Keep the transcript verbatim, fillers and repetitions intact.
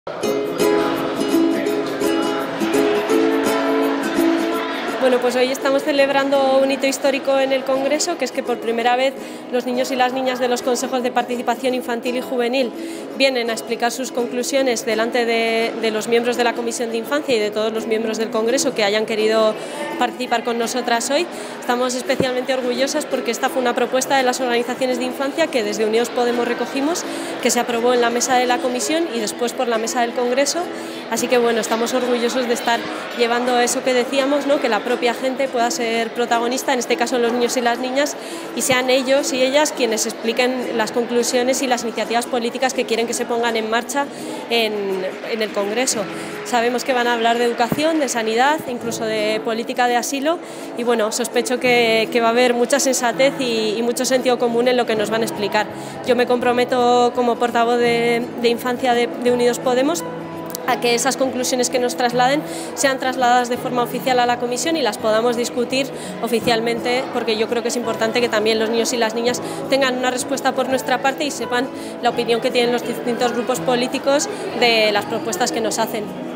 Bueno, pues hoy estamos celebrando un hito histórico en el Congreso, que es que por primera vez los niños y las niñas de los consejos de participación infantil y juvenil vienen a explicar sus conclusiones delante de, de los miembros de la Comisión de Infancia y de todos los miembros del Congreso que hayan querido participar con nosotras hoy. Estamos especialmente orgullosas porque esta fue una propuesta de las organizaciones de infancia que desde Unidos Podemos recogimos, que se aprobó en la mesa de la Comisión y después por la mesa del Congreso. Así que bueno, estamos orgullosos de estar llevando eso que decíamos, ¿no? Que la propia gente pueda ser protagonista, en este caso los niños y las niñas, y sean ellos y ellas quienes expliquen las conclusiones y las iniciativas políticas que quieren que se pongan en marcha en, en el Congreso. Sabemos que van a hablar de educación, de sanidad, incluso de política de asilo, y bueno, sospecho que, que va a haber mucha sensatez y, y mucho sentido común en lo que nos van a explicar. Yo me comprometo como portavoz de, de infancia de, de Unidos Podemos a que esas conclusiones que nos trasladen sean trasladadas de forma oficial a la Comisión y las podamos discutir oficialmente, porque yo creo que es importante que también los niños y las niñas tengan una respuesta por nuestra parte y sepan la opinión que tienen los distintos grupos políticos de las propuestas que nos hacen.